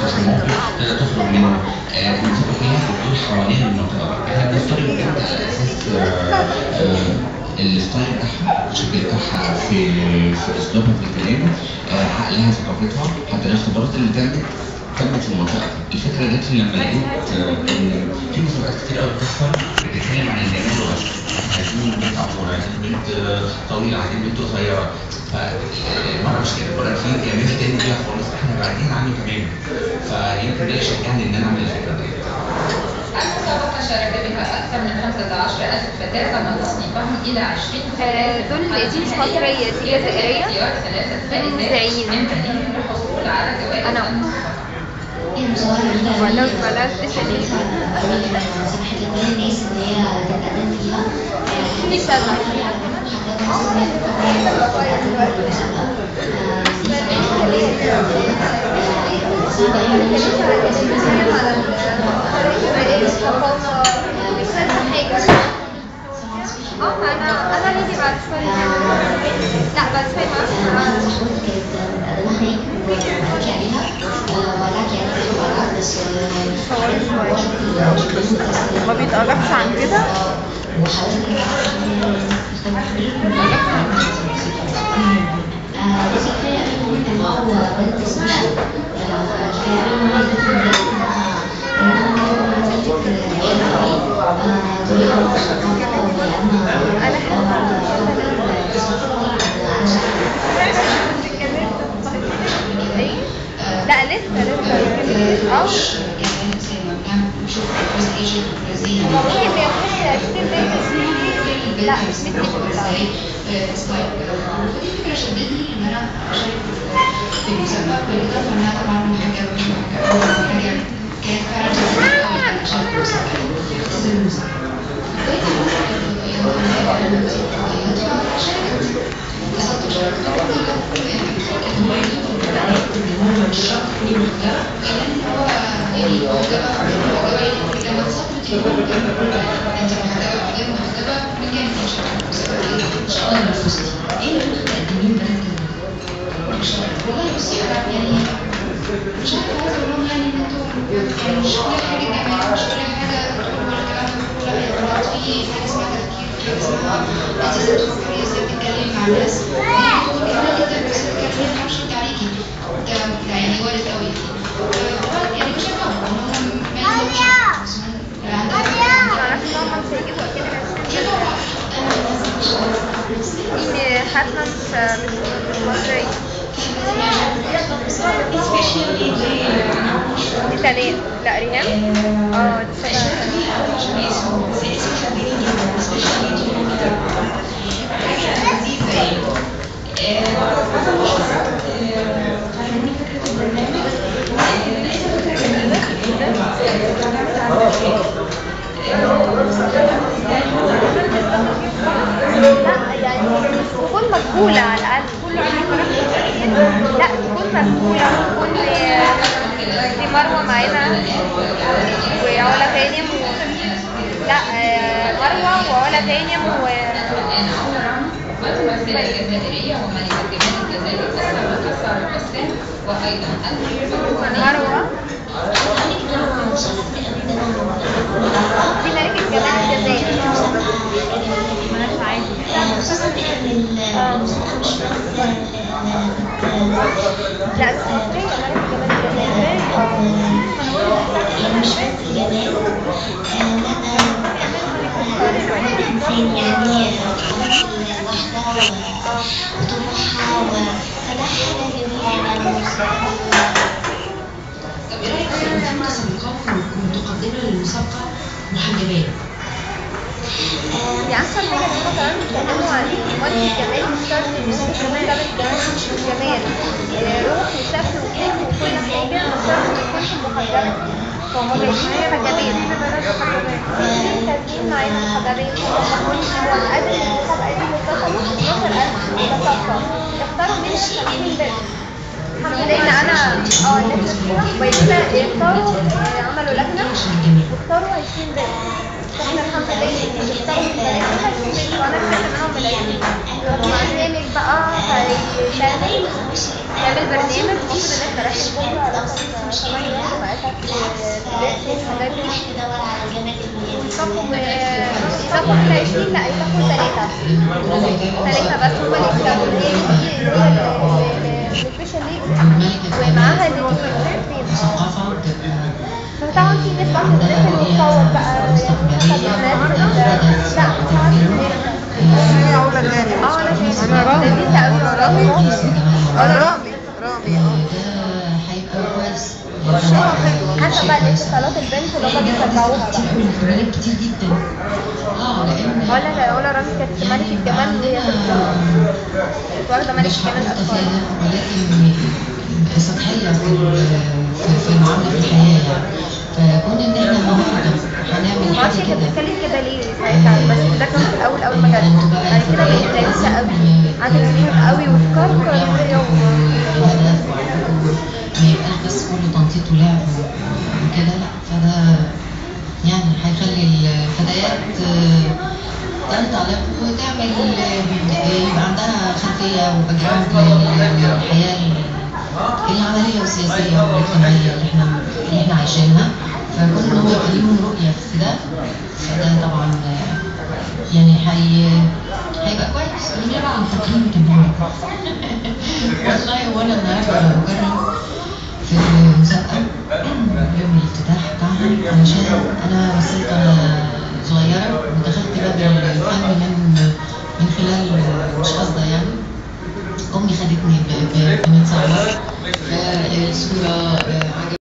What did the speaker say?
ممكن تخرج منه. المسابقة هي بتدور حوالين المنطقة، احنا بنختار البنت على أساس الستايل بتاعها، الشكل بتاعها في أسلوبها في الكلام، عقلها، ثقافتها، حتى الاختبارات اللي تمت في المنطقة. الفكرة جت لي لما لقيت إن في مسابقات كتير قوي بتحصل بتتكلم عن الجمال والأشكال، عايزين بنت أطول، عايزين بنت طويلة، عايزين بنت قصيرة، فالمرة مش كده، المرة في جمال تاني فيها خالص احنا بعيدين عنه تماما، فيمكن ده اللي شجعني إن أنا أعمل الفكرة دي. المسابقة شارك بها أكثر من 15,000 فتاة تم تصنيفهم إلى 20 دول دي مش مصرية، دي جزائرية. مذيعين. للحصول على جوائز. أنا ولو اتولدت سنين سمحت لكل الناس ان هي تتقدم فيها. في سنة انا نيجي بعد شوية. لا بعد شوية ما بيتقربش عن كده. لا لسه لا مش الفكرة شدتني ان انا اشارك في المسابقة، بالاضافة انها طبعا محجبة مش محجبة، كانت فعلا جذابة قوي ان انا اشارك في المسابقة في المسابقة. لقيت الفترة الفضائيات فشاركت، انبسطت وشاركت. كانت مميزة ان هو مش شرط تكوني محجبة، كمان هو يعني محجبة لما تصفت يكون انت محجبة غير محجبة بجانب مشاركة في المسابقة دي. ان شاء الله لو فزتي ايه اللي ممكن تقدميه لبنات والله بصي انا يعني مش عارفه عايزه اقول لهم يعني ان انتوا يعني مش كل حاجه جمال، مش كل حاجه تقول ولا كلام لا يا بنات، في حاجه اسمها تفكير، في حاجه اسمها انت ازاي تفكري، ازاي تتكلمي مع الناس. يعني جميله جدا بس تتكلمي ما تعرفش تعريكي ده يعني وارد قوي. يعني بشجعهم انهم ما يعملوش حاسة مش مصرية. دي تانية. لا ريهام؟ دي تكون مقبولة على الأقل، كله لا تكون مقبولة، تكون دي مروة معانا وعلا غانم لا مروة وعلا غانم ممثلة جزائرية وملكة جمال الجزائر الأسرة وكسر البسام وأيضا مروة دي ملكة جمال الجزائر. مالهاش عادي خصوصا ان المسابقة مش لا بس مصرية ملكة جمال الجزائر. يعني مش بس الجمال، لا الإنسان يعني وحدها وطموحها فده حاجة جميلة. طب ايه رايك في متسابقات متقدمه للمسابقه محجبات؟ دي احسن حاجه ان هم كمان بيتكلموا عن مالتي الجمال، مش شرط ان انت كمان تعمل جمال روح وشكل وكيف وكل حاجه، مش شرط ما تكونش محجبه. فهم جايبين محجبين كاتبين معانا محجبين وقبل المسابقه دي متصلوا 12,000 متسابقه يختاروا منها 50 بنت. الحمد لله ان انا اللجنه يختاروا عملوا لجنه واختاروا 20 بنت. احنا الحمد لله بنختاروا من بنات 20 بنت وانا خدت منهم ملايين. برنامج بقى هيتعمل، نعمل برنامج المفروض ان احنا رايحين بكره على 8 والحاجات دي. تدور على الجامعات اللي يصفوا احنا 20 لا يصفوا 3 بس هما اللي يكسبوا. هي دي السبيشال ليج ومعاها الاثنين. فطبعا في ناس بقى بتدخل وتصور بقى هي علا تاني انا رامي حتى بقى الاتصالات البنت اللي هما بيتبعوها بقى كتير جدا. ولا رامي كانت ملكة الجمال وهي كانت واخدة ملكة الجمال أطفال. ولكن سطحية في المعاملة في الحياة يعني. فكون ان احنا النهارده هنعمل معرفش حاجه كانت كده بتتكلم كده ليه ساعتها، بس ده كان في الأول ما جت. بعد كده بقت لذيذة قوي، قعدت تضحك قوي وتكركر زي الهدف ما يبقاش بس كله تنطيط ولعب وكده، لا فده يعني هيخلي الفتيات تنطلق وتعمل يبقى عندها خلفيه وباك جراوند للحياه العمليه والسياسيه والاجتماعيه اللي احنا عايشينها. فكون ان هو يبقى ليهم رؤيه في ده، فده طبعا يعني هيبقى كويس. بنلعب عن تقييم كبار. والله وانا النهارده بجرب في المسابقه يوم الافتتاح بتاعها، علشان انا مثلت وانا صغيره ودخلت باب الفن من خلال مش قصده يعني. امي خدتني بمن صعبه فالصوره عجبتني.